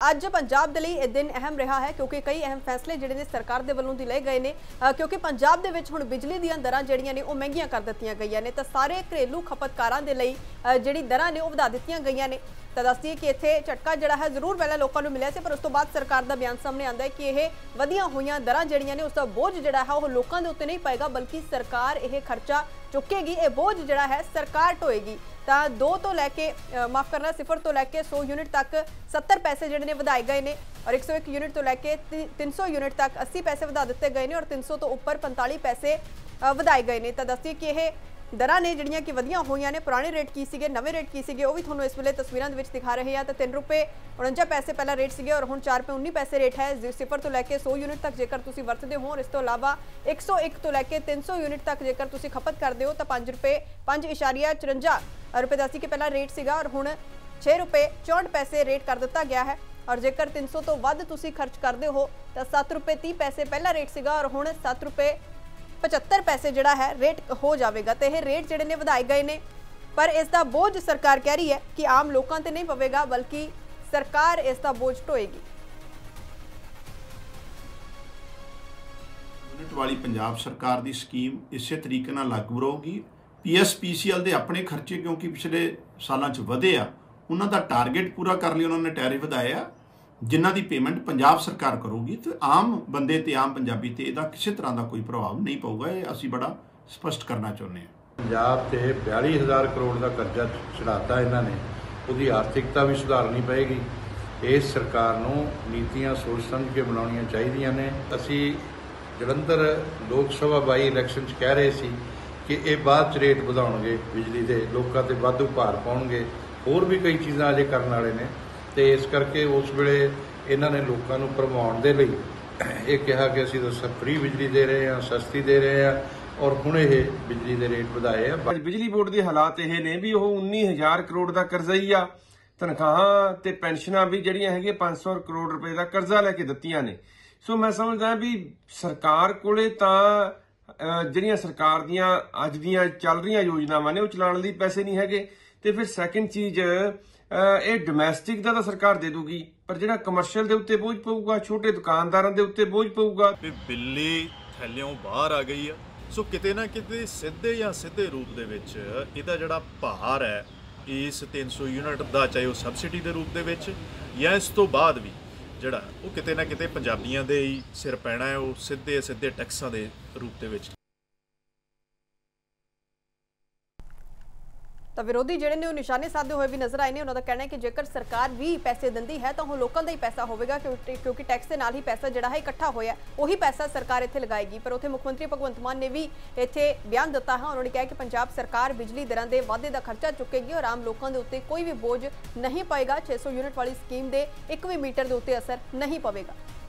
ਅੱਜ पंजाब ਦੇ ਲਈ ਇਹ दिन अहम रहा है क्योंकि कई अहम फैसले ਜਿਹੜੇ ਨੇ सरकार ਦੇ ਵੱਲੋਂ ਦੀ ਲਏ गए ਨੇ क्योंकि पंजाब ਦੇ ਵਿੱਚ ਹੁਣ ਬਿਜਲੀ ਦੀਆਂ ਦਰਾਂ ਜਿਹੜੀਆਂ ਨੇ ਉਹ ਮਹਿੰਗੀਆਂ ਕਰ ਦਿੱਤੀਆਂ ਗਈਆਂ ਨੇ ਤਾਂ ਸਾਰੇ ਘਰੇਲੂ ਖਪਤਕਾਰਾਂ ਦੇ ਲਈ ਜਿਹੜੀ ਦਰਾਂ ਨੇ ਉਹ ਵਧਾ ਦਿੱਤੀਆਂ ਗਈਆਂ ਨੇ। ਤਾਂ ਦੱਸਦੀਏ ਕਿ ਇੱਥੇ ਝਟਕਾ ਜਿਹੜਾ ਹੈ ਜ਼ਰੂਰ ਪਹਿਲਾਂ ਲੋਕਾਂ ਨੂੰ ਮਿਲਿਆ ਸੀ ਪਰ ਉਸ ਤੋਂ ਬਾਅਦ ਸਰਕਾਰ ਦਾ ਬਿਆਨ ਸਾਹਮਣੇ ਆਉਂਦਾ ਹੈ ਕਿ ਇਹ ਵਧੀਆਂ ਹੋਈਆਂ ਦਰਾਂ ਜਿਹੜੀਆਂ ਨੇ ਉਸ ਦਾ ਬੋਝ ਜਿਹੜਾ ਹੈ ਉਹ ਲੋਕਾਂ ਦੇ ਉੱਤੇ ਨਹੀਂ ਪਏਗਾ ਬਲਕਿ ਸਰਕਾਰ ਇਹ ਖਰਚਾ ਚੁੱਕੇਗੀ, ਇਹ ਬੋਝ ਜਿਹੜਾ ਹੈ ਸਰਕਾਰ ਢੋਏਗੀ। ਤਾਂ 2 ਤੋਂ ਲੈ ਕੇ ਮਾਫ करना 0 ਤੋਂ ਲੈ ਕੇ 100 यूनिट तक 70 पैसे ਜਿਹੜੇ ਨੇ ਵਧਾਏ ਗਏ ਨੇ और 101 यूनिट ਤੋਂ ਲੈ ਕੇ 300 यूनिट तक 80 पैसे ਵਧਾ ਦਿੱਤੇ ਗਏ ਨੇ और 300 ਤੋਂ ਉੱਪਰ 45 पैसे ਵਧਾਏ ਗਏ ਨੇ। ਤਾਂ ਦੱਸਦੀਏ ਕਿ ਇਹ ਦਰਾਂ ਨੇ ਜਿਹੜੀਆਂ ਕਿ ਵਧੀਆਂ ਹੋਈਆਂ ਨੇ। ਪੁਰਾਣੇ ਰੇਟ ਕੀ ਸੀਗੇ, ਨਵੇਂ ਰੇਟ ਕੀ ਸੀਗੇ ਉਹ ਵੀ ਤੁਹਾਨੂੰ ਇਸ ਵੇਲੇ ਤਸਵੀਰਾਂ ਦੇ ਵਿੱਚ ਦਿਖਾ ਰਹੇ ਆ। ਤਾਂ 3 रुपए 49 पैसे ਪਹਿਲਾਂ ਰੇਟ ਸੀਗੇ ਔਰ ਹੁਣ 4 रुपए 19 पैसे ਰੇਟ ਹੈ 0 ਤੋਂ ਲੈ ਕੇ 100 यूनिट तक ਜੇਕਰ ਤੁਸੀਂ ਵਰਤਦੇ ਹੋ। ਔਰ ਇਸ ਤੋਂ ਇਲਾਵਾ 101 ਤੋਂ ਲੈ ਕੇ 300 यूनिट तक ਜੇਕਰ ਤੁਸੀਂ ਖਪਤ ਕਰਦੇ ਹੋ ਤਾਂ 5 रुपए 5.54 रुपए ਦੱਸੀ ਕਿ ਪਹਿਲਾਂ ਰੇਟ ਸੀਗਾ ਔਰ ਹੁਣ 6 रुपए 64 पैसे रेट कर दिता गया है। और जेकर 300 तो वध तुसी खर्च करते हो तो 7 रुपए 30 पैसे पहला रेट सीगा और हुण 7 रुपए 75 पैसे जिहड़ा है रेट हो जाएगा। तो यह रेट जिहड़े ने वधाए गए ने पर इसका बोझ सरकार कह रही है कि आम लोगों ते नहीं पवेगा बल्कि सरकार इसका बोझ ढोएगी। यूनिट वाली पंजाब सरकार की स्कीम इसे तरीके नाल लागू रहेगी। PSPCL के अपने खर्चे क्योंकि पिछले सालों च वधे आ, उन्हां दा टारगेट पूरा कर लिया, उन्होंने टैरिफ वधाए आ जिन्हां दी पेमेंट पंजाब सरकार करूगी तो आम बंदे ते आम पंजाबी ते इहदा किसी तरह का कोई प्रभाव नहीं पऊगा। ये असीं बड़ा स्पष्ट करना चाहुंदे हां। पंजाब ते 42,000 करोड़ का कर्जा चढ़ाता इन्हां ने, उहदी आर्थिकता भी सुधारनी पएगी। इस सरकार नूं नीतियां सोच समझ के बनाउणियां चाहीदियां ने। असीं जलंधर लोक सभा बाई इलैक्शन च कह रहे सी कि ये बाद च रेट वधाउणगे बिजली के, लोगों ते वाधू भार पाउणगे, होर भी कई चीज़ां अजे करन वाले ने। तो इस करके उस वेले इन्हां ने लोकां नूं भरमाउण दे लई ये कहा कि असीं तां फ्री बिजली दे रहे हैं, सस्ती दे रहे हैं और हुण ये बिजली के रेट वधाए आ। बिजली बोर्ड के हालात ये ने भी वो 19,000 करोड़ का करजा ही आ, तनख्वाहां ते पेंशनां भी जिहड़ियां हैगियां 500 करोड़ रुपए का करजा लैके दित्तियां ने। सो मैं समझदा भी सरकार कोले तां ਜਿਹੜੀਆਂ ਸਰਕਾਰ ਦੀਆਂ ਅੱਜ ਦੀਆਂ ਚੱਲ ਰਹੀਆਂ ਯੋਜਨਾਵਾਂ ਨੇ ਉਹ ਚਲਾਉਣ ਲਈ ਪੈਸੇ ਨਹੀਂ ਹੈਗੇ। ਤੇ ਫਿਰ ਸੈਕੰਡ ਚੀਜ਼ ਇਹ ਡੋਮੈਸਟਿਕ ਦਾ ਤਾਂ ਸਰਕਾਰ ਦੇ ਦੂਗੀ ਪਰ ਜਿਹੜਾ ਕਮਰਸ਼ੀਅਲ ਦੇ ਉੱਤੇ ਬੋਝ ਪਊਗਾ, ਛੋਟੇ ਦੁਕਾਨਦਾਰਾਂ ਦੇ ਉੱਤੇ ਬੋਝ ਪਊਗਾ। ਬਿੱਲੀ ਥੈਲਿਓਂ ਬਾਹਰ ਆ ਗਈ ਆ। ਸੋ ਕਿਤੇ ਨਾ ਕਿਤੇ ਸਿੱਧੇ ਜਾਂ ਸਿੱਧੇ ਰੂਪ ਦੇ ਵਿੱਚ ਇਹਦਾ ਜਿਹੜਾ ਭਾਰ ਹੈ ਇਸ 300 ਯੂਨਿਟ ਦਾ, ਚਾਹੇ ਉਹ ਸਬਸਿਡੀ ਦੇ ਰੂਪ ਦੇ ਵਿੱਚ ਜਾਂ ਇਸ ਤੋਂ ਬਾਅਦ ਵੀ ਜਿਹੜਾ ਉਹ ਕਿਤੇ ਨਾ ਕਿਤੇ ਪੰਜਾਬੀਆਂ ਦੇ ਹੀ ਸਿਰ ਪੈਣਾ ਹੈ, ਉਹ ਸਿੱਧੇ ਸਿੱਧੇ ਟੈਕਸਾਂ ਦੇ ਰੂਪ ਦੇ ਵਿੱਚ। ਤਾਂ ਵਿਰੋਧੀ ਜਿਹੜੇ ਨੇ ਉਹ ਨਿਸ਼ਾਨੇ ਸਾਧਦੇ ਹੋਏ ਵੀ ਨਜ਼ਰ ਆਏ ਨੇ। ਉਹਨਾਂ ਦਾ ਕਹਿਣਾ ਹੈ ਕਿ ਜੇਕਰ ਸਰਕਾਰ ਵੀ ਪੈਸੇ ਦਿੰਦੀ ਹੈ ਤਾਂ ਉਹ ਲੋਕਾਂ ਦਾ ਹੀ ਪੈਸਾ ਹੋਵੇਗਾ ਕਿਉਂਕਿ ਟੈਕਸ ਦੇ ਨਾਲ ਹੀ ਪੈਸਾ ਜਿਹੜਾ ਹੈ ਇਕੱਠਾ ਹੋਇਆ, ਉਹੀ ਪੈਸਾ ਸਰਕਾਰ ਇੱਥੇ ਲਗਾਏਗੀ। ਪਰ ਉੱਥੇ ਮੁੱਖ ਮੰਤਰੀ ਭਗਵੰਤ ਮਾਨ ਨੇ ਵੀ ਇੱਥੇ ਬਿਆਨ ਦਿੱਤਾ ਹੈ। ਉਹਨਾਂ ਨੇ ਕਿਹਾ ਕਿ ਪੰਜਾਬ ਸਰਕਾਰ ਬਿਜਲੀ ਦਰਾਂ ਦੇ ਵਾਧੇ ਦਾ ਖਰਚਾ ਚੁੱਕੇਗੀ ਔਰ ਆਮ ਲੋਕਾਂ ਦੇ ਉੱਤੇ ਕੋਈ ਵੀ ਬੋਝ ਨਹੀਂ ਪਏਗਾ। 600 यूनिट वाली स्कीम ਦੇ ਇੱਕ ਵੀ ਮੀਟਰ ਦੇ ਉੱਤੇ ਅਸਰ ਨਹੀਂ ਪਵੇਗਾ।